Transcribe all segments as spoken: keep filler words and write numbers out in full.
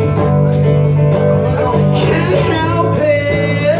Can't help it.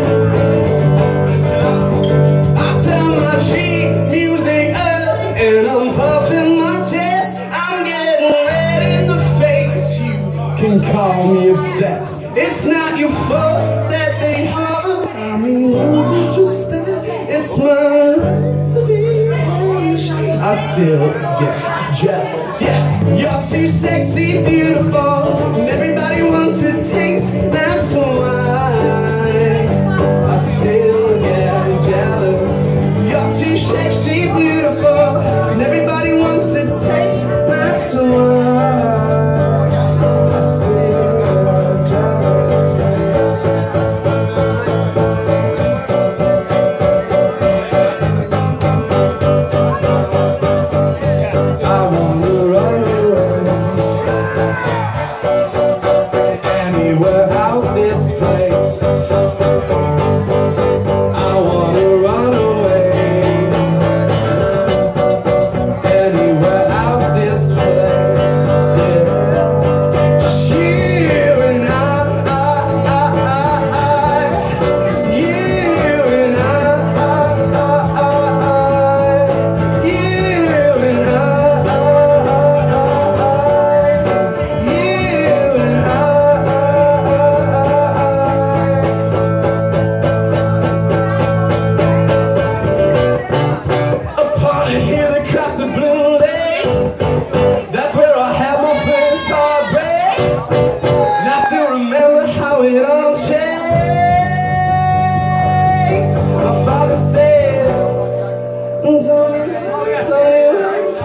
I turn my cheap music up and I'm puffing my chest. I'm getting ready to face you. Can call me obsessed. It's not your fault that they holler. I mean, no disrespect. It's my right to be patient. I still get jealous, yeah. You're too sexy, beautiful, and everybody wants to taste. That's why I still get jealous. You're too sexy, beautiful, and everybody wants to taste. That's why I still get jealous. I wanna run away anywhere out this place. I wanna run away anywhere out this place. Yeah. Just you and I, I, I, I, you and I, I, I, I, you and I. It all changed. My father said, it's only, it's only one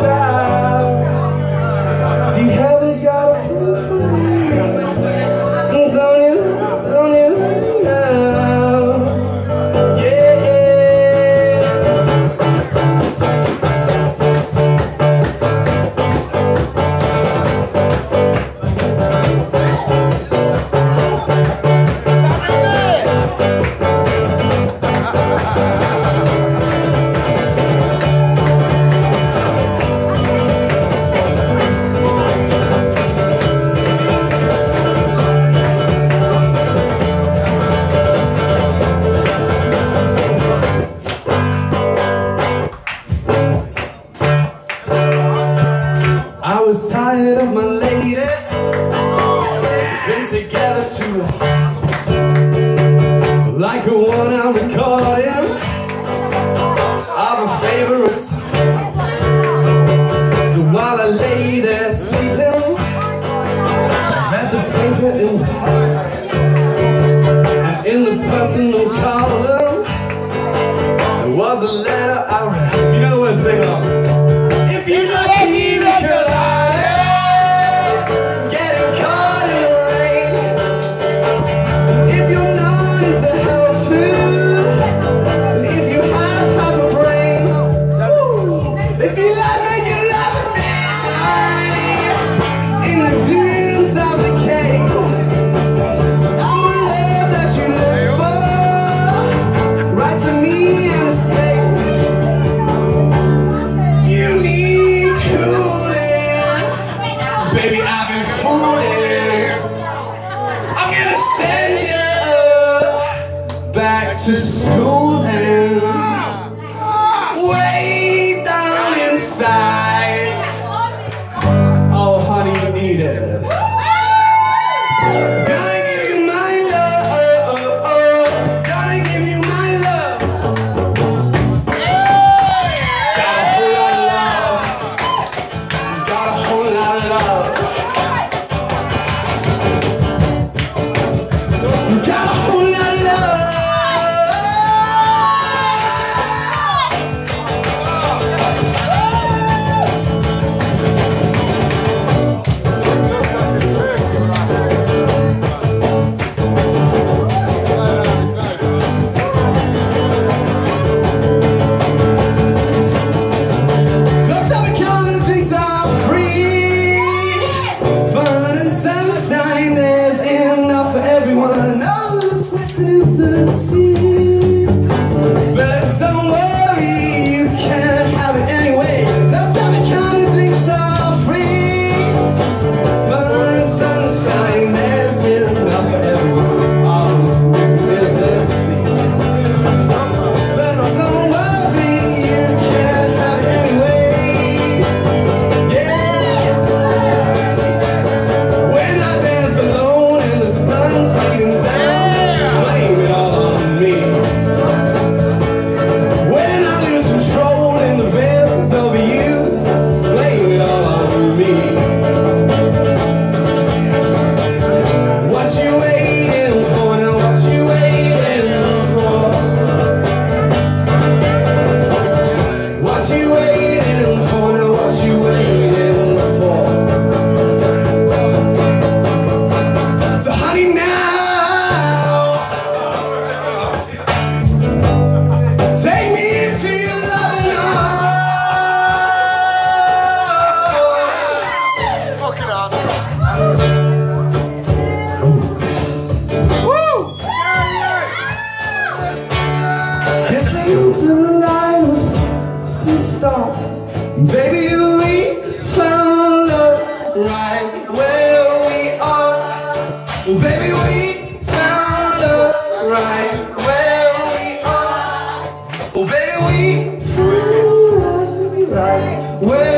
child. See, heaven's got a plan for you. It's only, it's only one now. Yeah. I was tired of my lady. Been together too long, like a one-hour recording of a favorite song. So while I lay there sleeping, she read the paper in, and in the personal column there was a letter I read. You know what I sing on? If you like me, baby, I've been fooling. I'm gonna send you back to school and way down inside. Oh, honey, you need it. Gonna give you my love. Gonna give you my love. Got a whole lot of love. Got a whole lot of love. Got a whole lot of love. Is the sea. But don't worry, you can have it anyway. No time to count, drinks are free. Fun and sunshine. Kissing to the light of some stars. Baby, we found love right where we are. Baby, we found love right where we are. Oh, baby, we found love right where